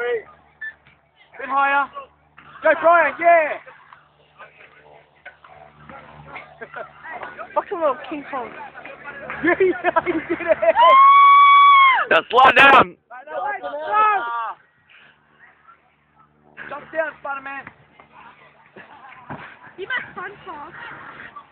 Sweet. Bit higher. Go, Brian, yeah! Fucking little King Kong. You did it! Now slide down. Jump down, Spider-Man. You make fun for